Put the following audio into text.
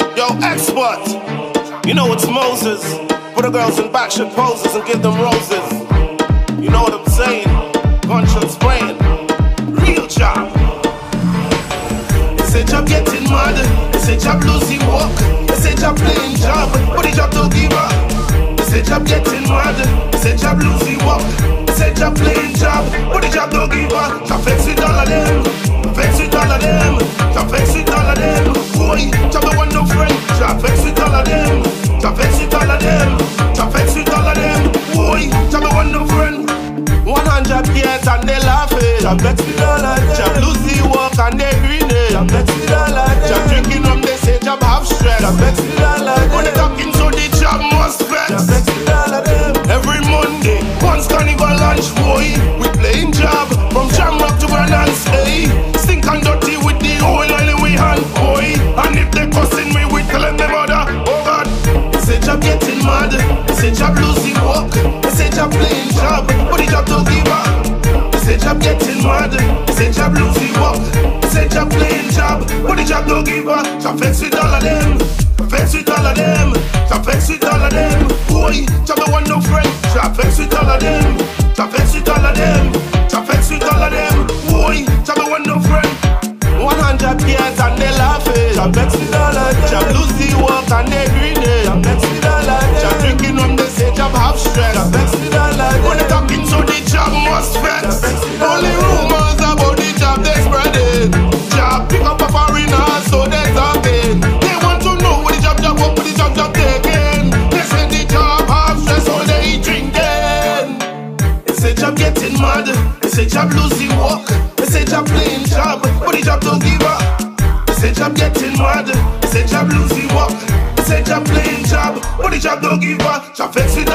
Yo, expert, you know it's Moses. Put the girls in back shit poses and give them roses. You know what I'm saying? Conscience praying, real job. They say job getting mad, they say job losing work, they say job playing job, but the job don't give up. They say job getting mad, they say job losing work, they say job playing job, but the job don't give up. Job vex with all of them, vex with all of them, job vex with all of them. Boy, job don't want no friend, job vex with all of them, job vex with all of them, job vex with all of them. Boy, job don't want no friend. 100 years and they laughing. Job vex with all of them. Job lose the work and they grinning. Job vex with all of them. Job drinking rum, they say job have stress. Job vex with all of them. When they talking so the job must vex. Job vex with all of them. Every Monday, once carnival lunch, boy, we playing job from Jamrock to Granance, eh? Stink and dirty with the oil in we hand, boy. And if they cussing me, we telling them mother, oh God. They say job getting mad, they say job losing work, they say job playing job, but the job don't give up. They say job getting mad, they say job losing work, they say job playing job, but the job don't give up. Job vex with all of them, vex with all of them, job vex with all of them. Boy, job don't want no friend, job vex with all of them, job vex with all of them, job vex with all of them. Boy, job don't want no friend. 100 years and they laughing. Job vex with all of them. Job lose the work and they grinning. Job vex with all of them. Job drinking rum, they say job have stress. Job vex with all of them. When they talking so the job must vex. Only rumors about the job they spreading. Job pick up a foreigner, so they talking. They want to know what the job what the job taking. They say the job have stress, all they drinking. They say job getting mad, they say job losing work, they say job playing job, but the job don't give up. They say job getting mad, they say job losing work, they say job playing job, but the job don't give up. Job vex with